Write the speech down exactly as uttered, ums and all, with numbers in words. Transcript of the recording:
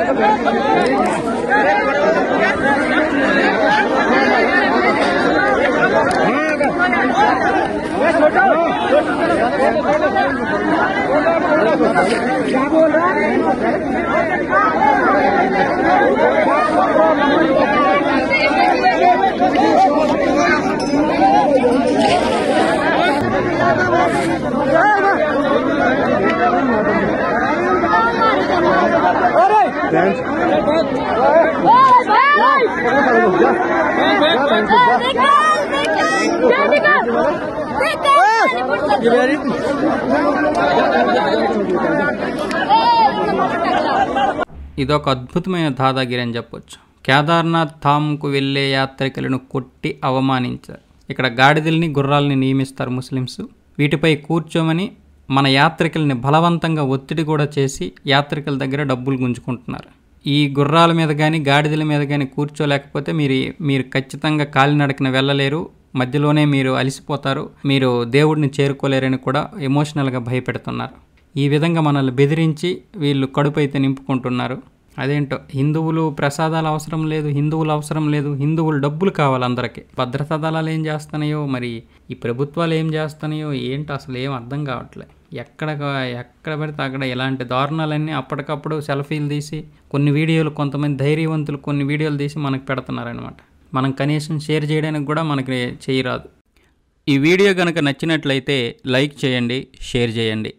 ఇదొక అద్భుతమైన దాదాగిరి అని చెప్పొచ్చు. కేదార్నాథ్ ధామ్కు వెళ్లే యాత్రికులను కొట్టి అవమానించారు. ఇక్కడ గాడిదల్ని గుర్రాలని నియమిస్తారు ముస్లిమ్స్. వీటిపై కూర్చోమని మన యాత్రికుల్ని బలవంతంగా ఒత్తిడి కూడా చేసి యాత్రికుల దగ్గర డబ్బులు గుంజుకుంటున్నారు. ఈ గుర్రాల మీద కానీ గాడిదల మీద కానీ కూర్చోలేకపోతే మీరు మీరు ఖచ్చితంగా కాలినడకన వెళ్ళలేరు, మధ్యలోనే మీరు అలసిపోతారు, మీరు దేవుడిని చేరుకోలేరని కూడా ఎమోషనల్గా భయపెడుతున్నారు. ఈ విధంగా మనల్ని బెదిరించి వీళ్ళు కడుపు అయితే నింపుకుంటున్నారు. అదేంటో హిందువులు ప్రసాదాలు అవసరం లేదు, హిందువులు అవసరం లేదు, హిందువులు డబ్బులు కావాలి అందరికీ. భద్రతా దళాలు ఏం చేస్తున్నాయో, మరి ఈ ప్రభుత్వాలు ఏం చేస్తున్నాయో ఏంటో అసలు ఏం అర్థం కావట్లేదు. ఎక్కడ ఎక్కడ పడితే అక్కడ ఇలాంటి దారుణాలన్నీ అప్పటికప్పుడు సెల్ఫీలు తీసి కొన్ని వీడియోలు, కొంతమంది ధైర్యవంతులు కొన్ని వీడియోలు తీసి మనకు పెడుతున్నారనమాట. మనం కనీసం షేర్ చేయడానికి కూడా మనకి చేయరాదు. ఈ వీడియో కనుక నచ్చినట్లయితే లైక్ చేయండి, షేర్ చేయండి.